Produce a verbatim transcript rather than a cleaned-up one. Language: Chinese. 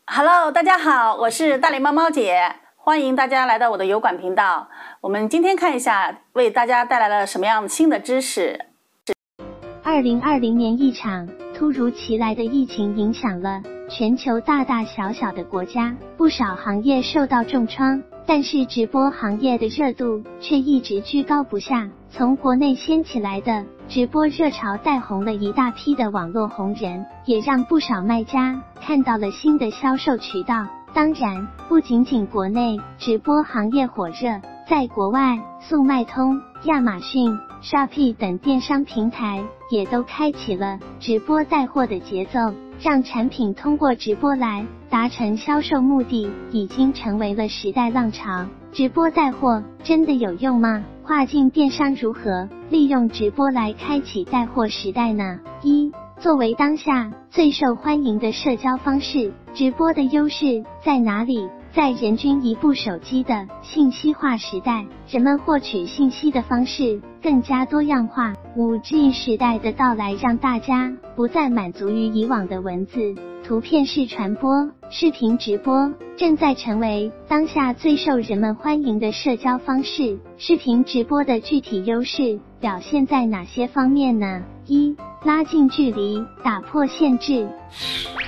Hello， 大家好，我是大脸猫猫姐，欢迎大家来到我的油管频道。我们今天看一下，为大家带来了什么样新的知识。 二零二零年一场突如其来的疫情影响了全球大大小小的国家，不少行业受到重创，但是直播行业的热度却一直居高不下。从国内掀起来的直播热潮带红了一大批的网络红人，也让不少卖家看到了新的销售渠道。当然，不仅仅国内直播行业火热，在国外，速卖通、亚马逊、Shopee 等电商平台也都开启了直播带货的节奏，让产品通过直播来达成销售目的，已经成为了时代浪潮。直播带货真的有用吗？跨境电商如何利用直播来开启带货时代呢？一、作为当下最受欢迎的社交方式，直播的优势在哪里？在人均一部手机的信息化时代，人们获取信息的方式更加多样化。五 G 时代的到来让大家不再满足于以往的文字、图片式传播，视频直播正在成为当下最受人们欢迎的社交方式。视频直播的具体优势表现在哪些方面呢？一、拉近距离，打破限制。